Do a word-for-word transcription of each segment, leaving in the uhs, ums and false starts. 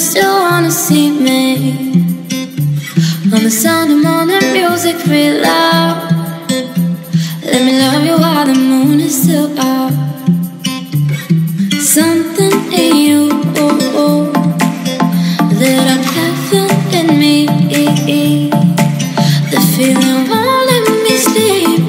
still wanna see me. On the sound of morning music real loud. Let me love you while the moon is still out. Something in you lit up heaven in me. The feeling won't let me sleep,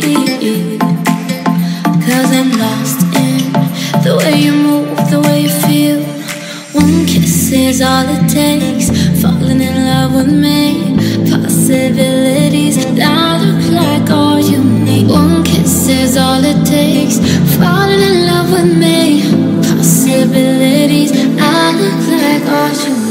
'cause I'm lost in the way you move, the way you feel. One kiss is all it takes. Falling in love with me. Possibilities that look like all you need. One kiss is all it takes. Falling in love with me. Possibilities that look like all you need.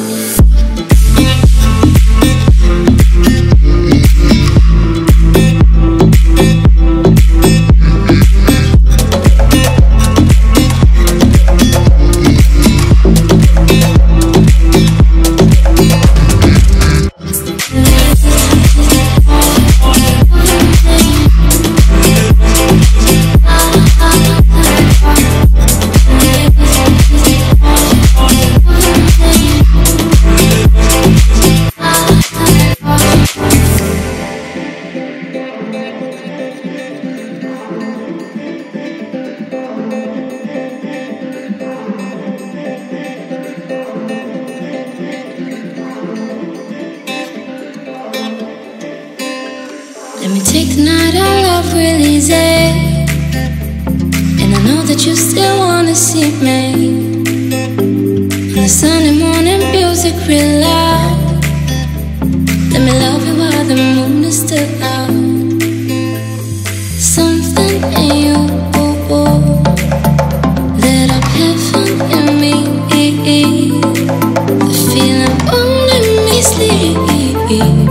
Let me take the night our love real easy. And I know that you still wanna see me. On the Sunday morning music real loud. Let me love you while the moon is still out. Something in you lit up heaven in me. The feeling won't let me sleep.